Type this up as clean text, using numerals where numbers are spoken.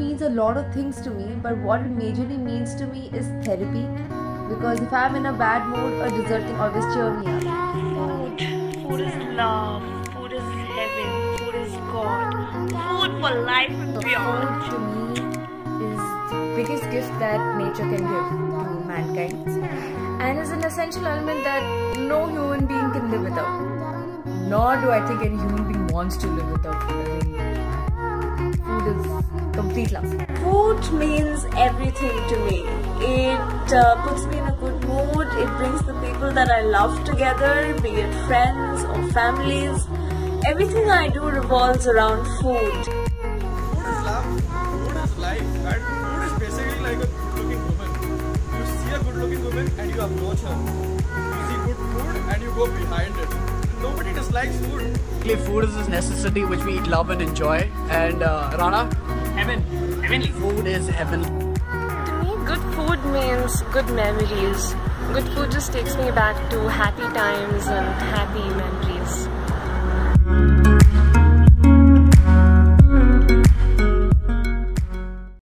means a lot of things to me, but what it majorly means to me is therapy. Because if I'm in a bad mood, a dessert can always cheer me up. Food is love. Food is heaven. Food is God. Food for life and beyond. Food to me is the biggest gift that nature can give to mankind, and is an essential element that no human being can live without. Nor do I think any human being wants to live without food. I think food is complete love. Food means everything to me. It puts me in a good mood. It brings the people that I love together, be it friends or families. Everything I do revolves around food. Food is love, food is life, and food is basically like a good-looking woman. You see a good-looking woman and you approach her. You see good food and you go behind it. Nobody dislikes food. Food is a necessity which we love and enjoy. And Rana? Heavenly. Food is heaven. To me, good food means good memories. Good food just takes me back to happy times and happy memories.